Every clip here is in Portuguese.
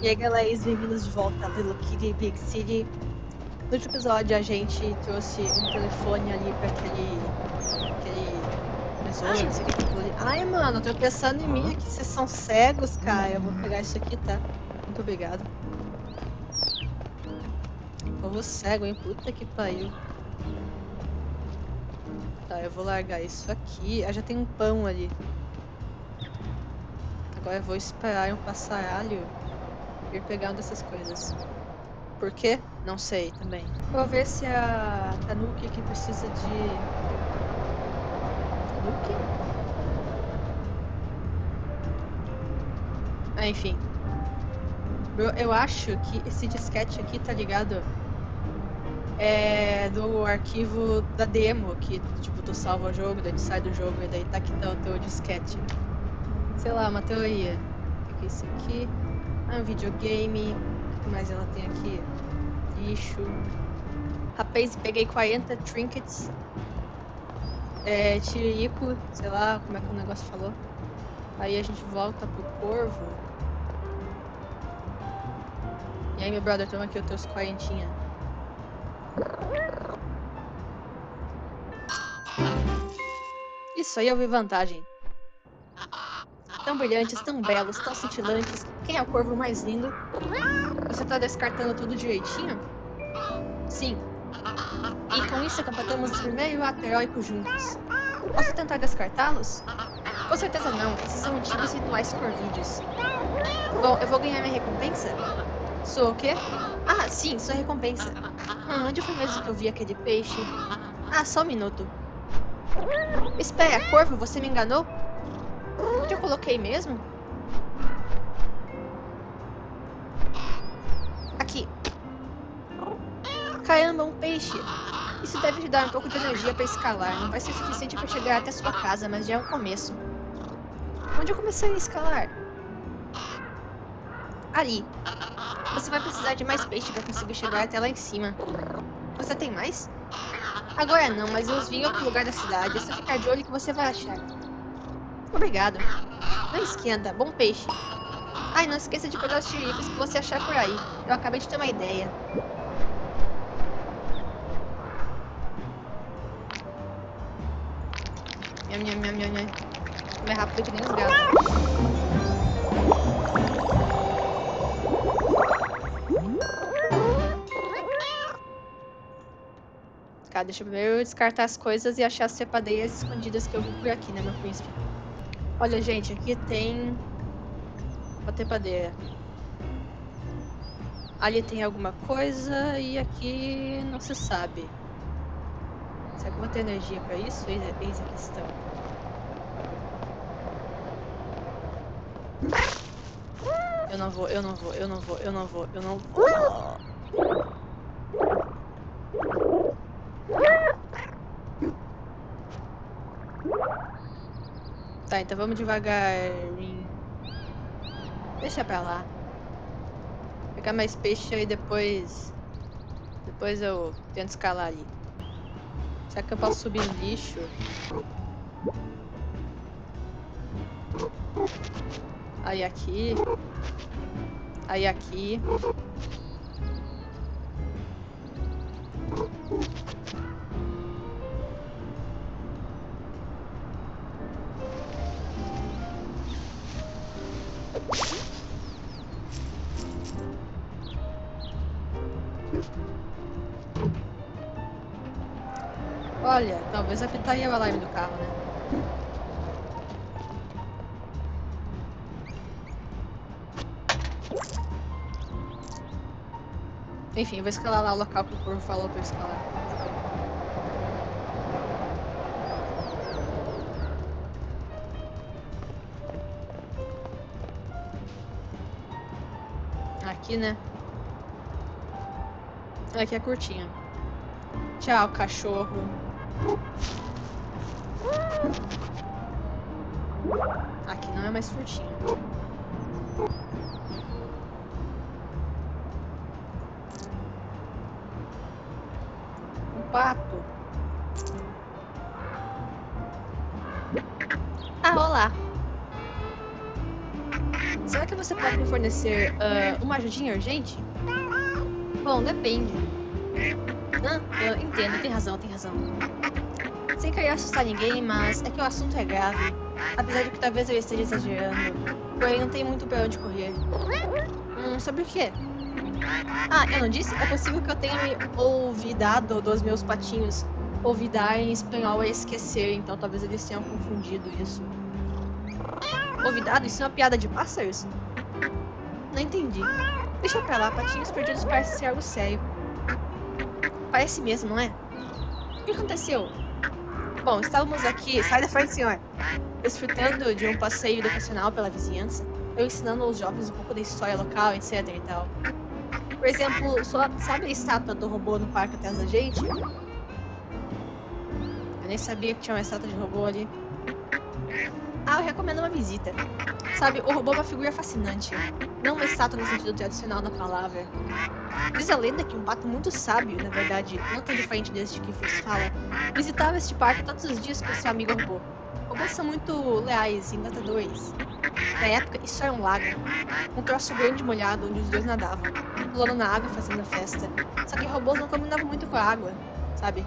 E aí, galera, bem-vindos de volta a Little Kitty Big City. No último episódio, a gente trouxe um telefone ali pra aquele besouro, não sei o que é aquilo ali. Ai, mano, eu tô pensando em mim aqui, vocês são cegos, cara. Eu vou pegar isso aqui, tá? Muito obrigado. Povo cego, hein? Puta que pariu. Tá, eu vou largar isso aqui. Ah, já tem um pão ali. Agora eu vou esperar um passaralho ir pegar uma dessas coisas. Por quê? Não sei também. Vou ver se a Tanuki aqui precisa de... Tanuki? Ah, enfim. Eu acho que esse disquete aqui, tá ligado? É do arquivo da demo, que tipo, tu salva o jogo, daí tu sai do jogo e daí tá aqui tá o teu disquete. Sei lá, uma teoria. O que é isso aqui? Ah, um videogame. O que mais ela tem aqui? Lixo. Rapaz, peguei 40 trinkets. Tiririco, sei lá como é que o negócio falou. Aí a gente volta pro corvo. E aí, meu brother, toma aqui os teus 40. Isso aí eu vi vantagem. Tão brilhantes, tão belos, tão cintilantes. Quem é o corvo mais lindo? Você tá descartando tudo direitinho? Sim. E com isso completamos o primeiro ato heróico juntos. Posso tentar descartá-los? Com certeza não. Esses são antigos rituais corvídeos. Bom, eu vou ganhar minha recompensa? Sua o quê? Ah, sim, sua recompensa. Onde foi mesmo que eu vi aquele peixe? Ah, só um minuto. Espera, corvo, você me enganou? Onde eu coloquei mesmo? Aqui. Caramba, um peixe. Isso deve te dar um pouco de energia para escalar. Não vai ser suficiente para chegar até sua casa, mas já é um começo. Onde eu comecei a escalar? Ali. Você vai precisar de mais peixe para conseguir chegar até lá em cima. Você tem mais? Agora não, mas eu os vi em outro lugar da cidade. É só ficar de olho que você vai achar. Obrigado. Não esquenta, bom peixe. Ai, não esqueça de pegar os tiricos que você achar por aí. Eu acabei de ter uma ideia. Nham, nham, nham, nham, nham. Mais rápido que nem os gatos. Cara, deixa eu primeiro descartar as coisas e achar as cepadeiras escondidas que eu vi por aqui, né, meu príncipe? Olha, gente, aqui tem uma trepadeira. Ali tem alguma coisa e aqui não se sabe. Será que eu vou ter energia pra isso? Eis a questão. Eu não vou, eu não vou, eu não vou, eu não vou, eu não vou. Tá, então vamos devagarinho. Deixa pra lá. Pegar mais peixe e depois eu tento escalar ali. Será que eu posso subir no lixo? Aí aqui. Aí aqui. Olha, talvez apitaria o alarme do carro, né? Enfim, eu vou escalar lá o local que o corvo falou pra eu escalar. Aqui, né? Aqui é curtinha. Tchau, cachorro. Aqui não é mais curtinha. Um pato. Ah, olá. Será que você pode me fornecer uma ajudinha urgente? Bom, depende. Eu entendo, tem razão, tem razão. Sem querer assustar ninguém, mas é que o assunto é grave. Apesar de que talvez eu esteja exagerando. Porém, não tem muito pra onde correr. Sobre o quê? Ah, eu não disse? É possível que eu tenha me olvidado dos meus patinhos. Olvidar em espanhol é esquecer, então talvez eles tenham confundido isso. Olvidado? Isso é uma piada de pássaros? Não entendi. Deixa pra lá, patinhos perdidos parece ser algo sério. Parece mesmo, não é? O que aconteceu? Bom, estávamos aqui. Sai da frente, senhor! Desfrutando de um passeio educacional pela vizinhança, eu ensinando aos jovens um pouco da história local, etc e tal. Por exemplo, sabe a estátua do robô no parque atrás da gente? Eu nem sabia que tinha uma estátua de robô ali. Ah, eu recomendo uma visita. Sabe, o robô é uma figura fascinante. Não uma estátua no sentido tradicional da palavra. Diz a lenda que um pato muito sábio, na verdade, não tão diferente deste que vos fala, visitava este parque todos os dias com seu amigo robô. Robôs são muito leais e encantadores. Na época, isso era um lago. Um troço grande e molhado onde os dois nadavam, pulando na água fazendo festa. Só que robôs não combinavam muito com a água, sabe?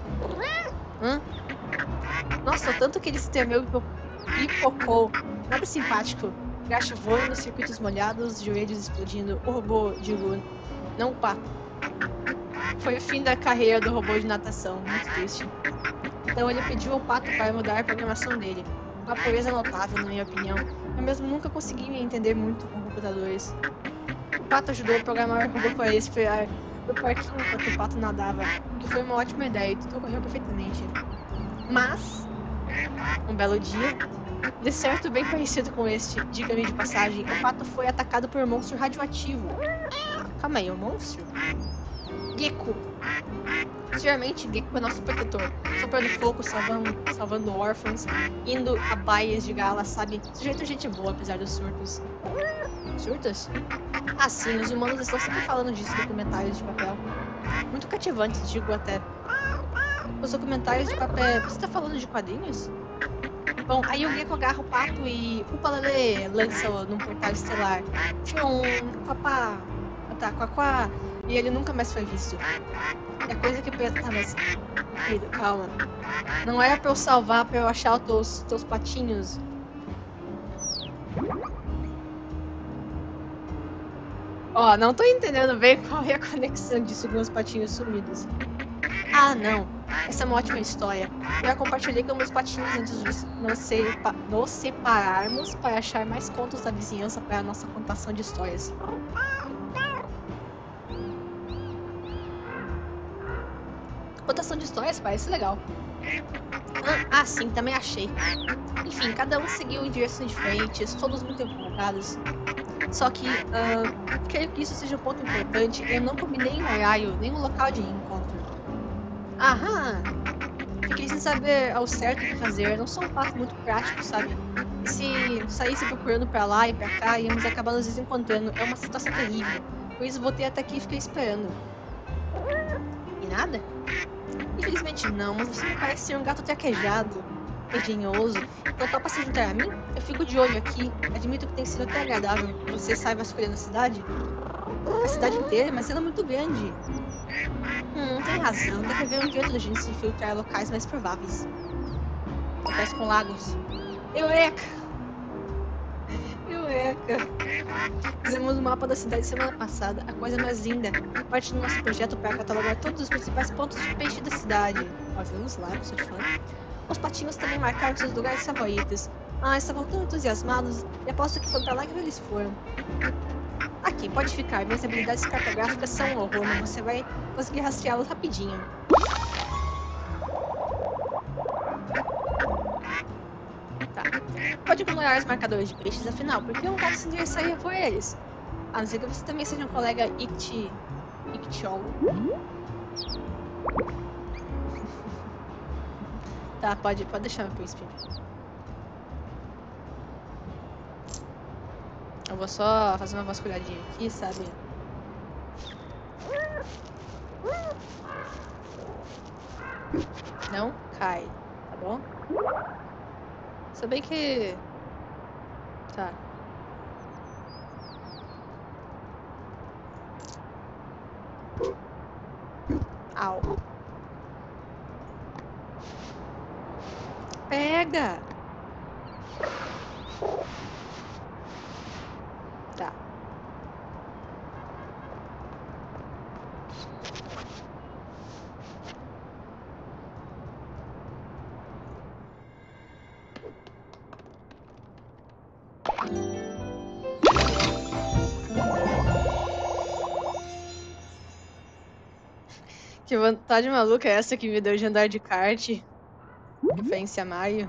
Nossa, o tanto que ele se tremeu e pipocou. Nada simpático. Graxa voando nos circuitos molhados, joelhos explodindo. O robô, digo, não o pato. Foi o fim da carreira do robô de natação, muito triste. Então ele pediu ao pato para mudar a programação dele. Uma proeza notável, na minha opinião. Eu mesmo nunca consegui me entender muito com computadores. O pato ajudou a programar o robô para esperar no parquinho enquanto o pato nadava, o que foi uma ótima ideia e tudo ocorreu perfeitamente. Mas, um belo dia, de certo bem parecido com este, diga-me de passagem, o pato foi atacado por um monstro radioativo. Calma aí, um monstro? Gecko. Geralmente, Gecko é nosso protetor, soprando fogo, salvando órfãos, indo a baias de gala, sabe? Sujeito gente boa, apesar dos surtos. Surtos? Ah, sim, os humanos estão sempre falando disso em documentários de papel. Muito cativantes, digo até. Os documentários de papel... Você tá falando de quadrinhos? Bom, aí o Gecko agarra o pato e o Palalê lança num portal estelar. Tchum, papá, tá, quá, e ele nunca mais foi visto. É coisa que pensa, tá, mas... Querido, calma. Não era pra eu salvar, pra eu achar os teus patinhos. Ó, não tô entendendo bem qual é a conexão disso com os patinhos sumidos. Ah, não. Essa é uma ótima história. Eu a compartilhei com meus patinhos antes de nos separarmos para achar mais contos da vizinhança para a nossa contação de histórias. Contação de histórias parece legal. Sim, também achei. Enfim, cada um seguiu em direções diferentes, todos muito empolgados. Só que, creio que isso seja um ponto importante. Eu não combinei um horário, nem um local de encontro. Aham! Fiquei sem saber ao certo o que fazer. Eu não sou um pato muito prático, sabe? E se saísse procurando pra lá e pra cá, íamos acabar nos desencontrando. É uma situação terrível. Por isso voltei até aqui e fiquei esperando. E nada? Infelizmente não, mas você me parece ser um gato traquejado, engenhoso. Então topa se juntar a mim? Eu fico de olho aqui. Admito que tem sido até agradável que você saiba escolher a cidade. A cidade inteira, mas ela é muito grande. Tem razão. Deve haver um jeito da gente se filtrar locais mais prováveis. Locais com lagos. Eureka! Eureka! Fizemos um mapa da cidade semana passada. A coisa mais linda. Parte do nosso projeto para catalogar todos os principais pontos de peixe da cidade. Ó, vamos lá, sou de fã. Os patinhos também marcaram seus lugares favoritos. Estavam tão entusiasmados e aposto que foi pra lá que eles foram. Aqui, pode ficar. Minhas habilidades cartográficas são um horror, mas você vai conseguir rastreá-los rapidinho. Tá. Pode ignorar os marcadores de peixes, afinal, porque um gato se interessaria por eles. A não ser que você também seja um colega ictiólogo. Tá, pode deixar, meu príncipe. Eu vou só fazer uma vasculhadinha aqui, sabe? Não cai, tá bom? Se bem que... Tá. Au. Pega! Tá. Que vontade maluca é essa que me deu de andar de kart? Referência a Mario.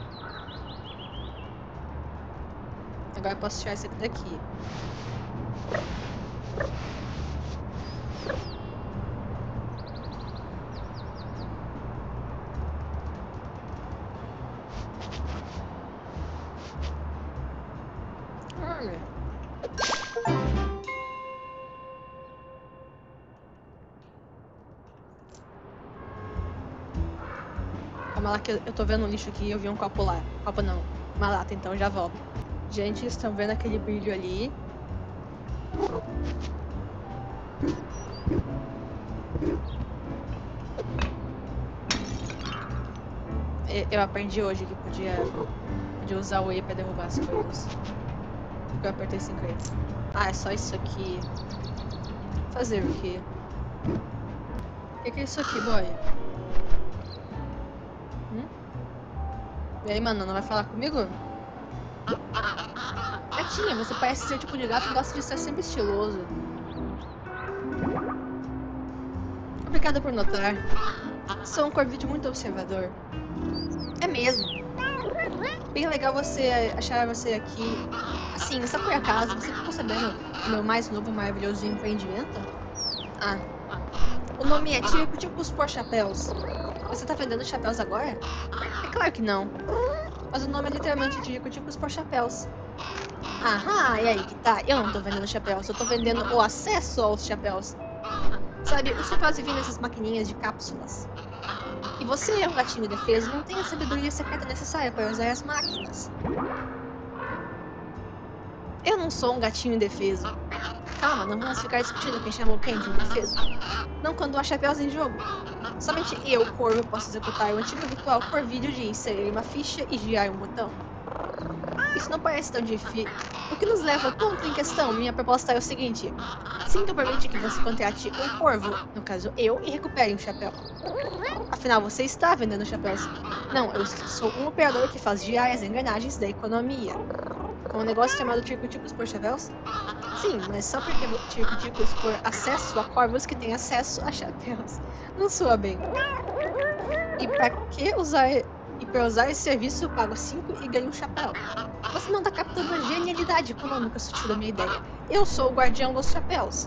Agora eu posso tirar esse aqui daqui. Olha. Calma lá que eu tô vendo um lixo aqui e eu vi um copo lá. Copo não, uma lata, então já volto. Gente, estão vendo aquele brilho ali? Eu aprendi hoje que podia usar o E pra derrubar as coisas. Eu apertei sem querer. Ah, é só isso aqui. Fazer o quê? O que é isso aqui, boy? E aí, mano, não vai falar comigo? Gatinha, você parece ser o tipo de gato que gosta de ser sempre estiloso. Obrigada por notar. Sou um corvídeo muito observador. É mesmo. Bem legal achar você aqui. Assim, só por acaso, você ficou sabendo do meu mais novo e maravilhoso empreendimento? Ah. O nome é Tirco-Ticos por Chapéus. Você tá vendendo chapéus agora? É claro que não. Mas o nome é literalmente Tirco-Ticos por Chapéus. Aham, e aí que tá? Eu não tô vendendo chapéus, eu tô vendendo o acesso aos chapéus. Sabe, os chapéus vivem nessas maquininhas de cápsulas. E você é um gatinho indefeso e não tem a sabedoria secreta necessária para usar as máquinas. Eu não sou um gatinho indefeso. Calma, não vamos ficar discutindo quem chamou quem de indefeso. Não quando há chapéus em jogo. Somente eu, Corvo, posso executar o antigo ritual Corvídeo de inserir uma ficha e girar um botão. Isso não parece tão difícil. O que nos leva ao ponto em questão, minha proposta é o seguinte. Sinto permitir que você contrate um corvo, no caso eu, e recupere um chapéu. Afinal, você está vendendo chapéus. Não, eu sou um operador que faz girar as engrenagens da economia. Um negócio chamado Tirco-Ticos por chapéus? Sim, mas só porque Tirco-Ticos por acesso a corvos que têm acesso a chapéus. Não soa bem. E para usar esse serviço eu pago 5 e ganho um chapéu. Você não tá captando a genialidade econômica sutil da minha ideia. Eu sou o guardião dos chapéus.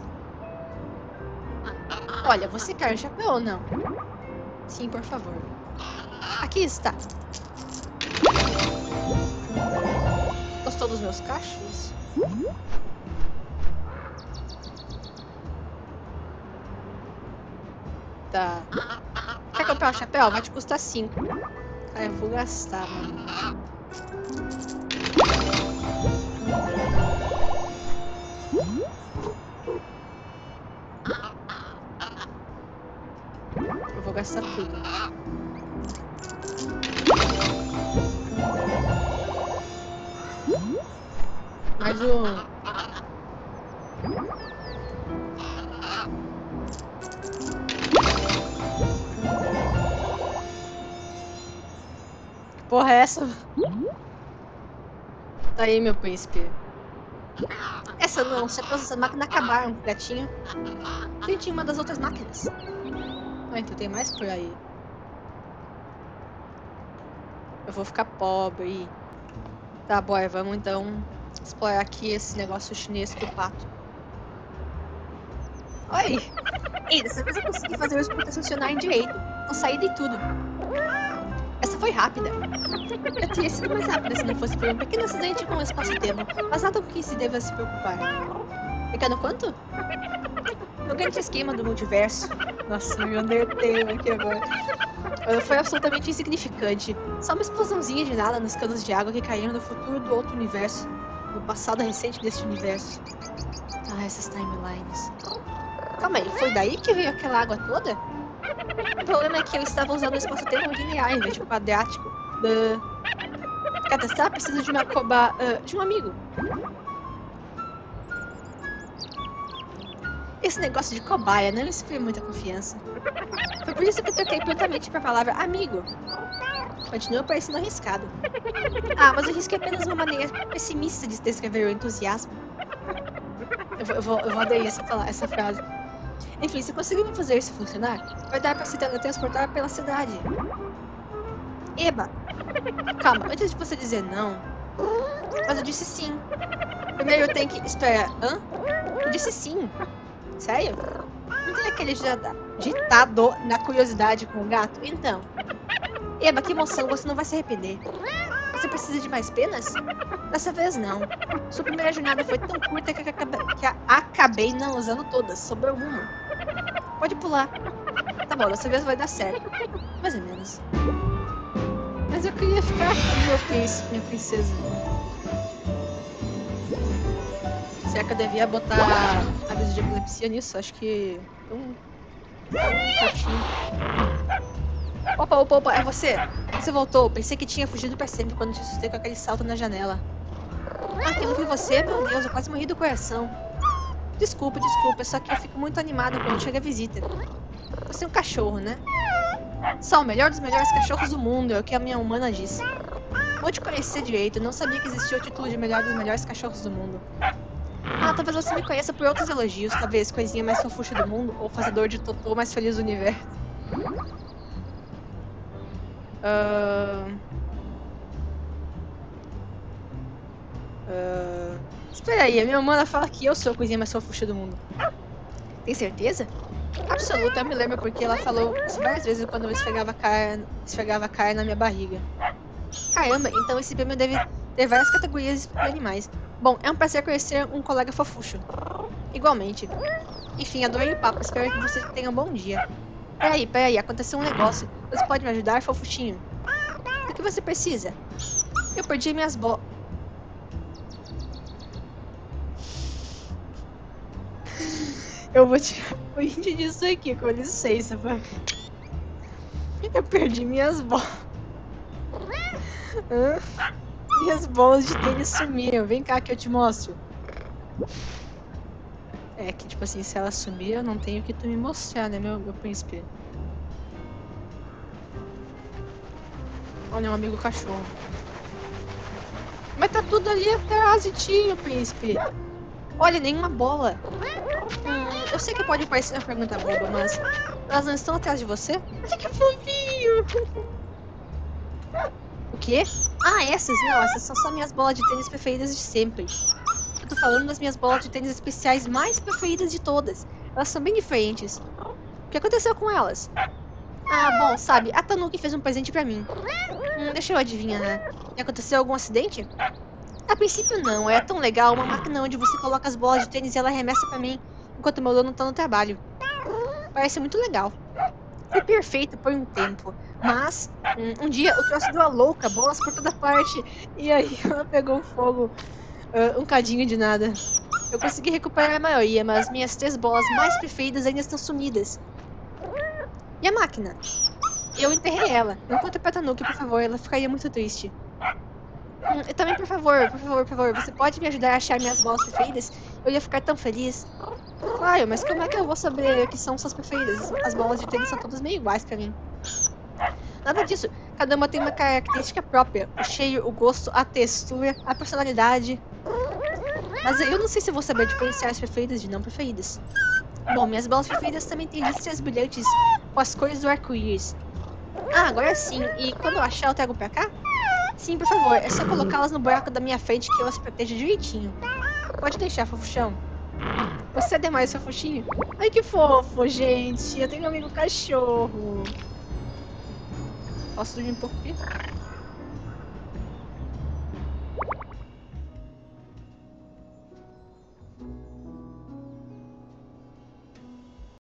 Olha, você quer um chapéu ou não? Sim, por favor. Aqui está. Gostou dos meus cachos? Tá. Quer comprar um chapéu? Vai te custar 5. Ah, eu vou gastar, mano. Eu vou gastar tudo. Mais um. Que porra é essa? Tá aí, meu príncipe. Essa não, se essa máquina acabaram, gatinho. Tente uma das outras máquinas. Ah, então tem mais por aí. Eu vou ficar pobre. Tá, boy, vamos então explorar aqui esse negócio chinês do pato. Oi! Ei, dessa vez eu consegui fazer os pontos funcionarem direito. Com saída e tudo. Essa foi rápida. Eu teria sido mais rápida se não fosse por um pequeno acidente com o espaço-tempo, mas nada com que se deva se preocupar. Pequeno quanto? No grande esquema do multiverso. Nossa, meu Undertale aqui agora. Foi absolutamente insignificante. Só uma explosãozinha de nada nos canos de água que caíram no futuro do outro universo. No passado recente deste universo. Ah, essas timelines. Calma aí, foi daí que veio aquela água toda? O problema é que eu estava usando o espaço-tempo linear em vez de quadrático. Quer testar? Preciso de uma de um amigo. Esse negócio de cobaia não me inspira muita confiança. Foi por isso que eu troquei prontamente para a palavra amigo. Continua parecendo arriscado. Ah, mas o risco é apenas uma maneira pessimista de descrever o entusiasmo. Eu vou aderir essa frase. Enfim, se conseguirmos fazer isso funcionar, vai dar para se teletransportar pela cidade. Eba! Calma, antes de você dizer não... Mas eu disse sim. Primeiro eu tenho que... Espera, hã? Eu disse sim. Sério? Não tem aquele ditado na curiosidade com o gato? Então... Eba, que emoção, você não vai se arrepender. Você precisa de mais penas? Dessa vez não. Sua primeira jornada foi tão curta que acabei não usando todas. Sobrou uma. Pode pular. Tá bom, dessa vez vai dar certo. Mais ou menos. Mas eu queria ficar com meu príncipe, minha princesa. Será que eu devia botar aviso de epilepsia nisso? Acho que... Opa, é você? Você voltou. Pensei que tinha fugido pra sempre quando te assustei com aquele salto na janela. Ah, que não foi você? Meu Deus, eu quase morri do coração. Desculpa, só que eu fico muito animada quando chega a visita. Você é um cachorro, né? Só o melhor dos melhores cachorros do mundo, é o que a minha humana disse. Vou te conhecer direito, não sabia que existia o título de melhor dos melhores cachorros do mundo. Ah, talvez você me conheça por outros elogios, talvez coisinha mais fofucha do mundo, ou fazedor de totô mais feliz do universo. Espera aí, a minha humana fala que eu sou a coisinha mais fofucha do mundo. Tem certeza? Absoluta, eu me lembro porque ela falou isso várias vezes quando eu esfregava a cara na minha barriga. Caramba, então esse prêmio deve ter várias categorias de animais. Bom, é um prazer conhecer um colega fofucho. Igualmente. Enfim, adorei o papo, espero que você tenha um bom dia. Peraí, aconteceu um negócio. Você pode me ajudar, fofuchinho? O que você precisa? Eu perdi minhas bolas. Eu vou tirar print disso aqui, com licença, pai. Eu perdi minhas bolas. Minhas bolas de tênis sumiram. Vem cá que eu te mostro. É que, tipo assim, se ela sumir, eu não tenho o que tu me mostrar, né, meu príncipe? Olha, um amigo cachorro. Mas tá tudo ali atrás de ti, meu príncipe. Olha, nenhuma bola. Eu sei que pode parecer uma pergunta boba, mas elas não estão atrás de você? Olha que fofinho! O quê? Ah, essas? Não, essas são só minhas bolas de tênis preferidas de sempre. Eu tô falando das minhas bolas de tênis especiais mais preferidas de todas. Elas são bem diferentes. O que aconteceu com elas? Ah, bom, sabe, a Tanuki fez um presente pra mim. Deixa eu adivinhar, né? E aconteceu algum acidente? A princípio não, é tão legal, uma máquina onde você coloca as bolas de tênis e ela arremessa pra mim, enquanto meu dono tá no trabalho. Parece muito legal. Foi perfeito por um tempo, mas um dia o troço deu a louca, bolas por toda parte, e aí ela pegou fogo, um cadinho de nada. Eu consegui recuperar a maioria, mas minhas 3 bolas mais preferidas ainda estão sumidas. E a máquina? Eu enterrei ela. Não conta pra Tanuki, por favor, ela ficaria muito triste. E também, por favor, você pode me ajudar a achar minhas bolas preferidas? Eu ia ficar tão feliz. Claro, mas como é que eu vou saber que são suas preferidas? As bolas de tênis são todas meio iguais pra mim. Nada disso. Cada uma tem uma característica própria. O cheiro, o gosto, a textura, a personalidade. Mas eu não sei se vou saber diferenciar as preferidas de não preferidas. Bom, minhas bolas preferidas também têm listras brilhantes com as cores do arco-íris. Ah, agora sim. E quando eu achar, eu trago pra cá? Sim, por favor. É só colocá-las no buraco da minha frente que eu as protejo direitinho. Pode deixar, fofuchão. Você é demais, fofuchinho. Ai, que fofo, gente. Eu tenho um amigo cachorro. Posso dormir um pouco aqui?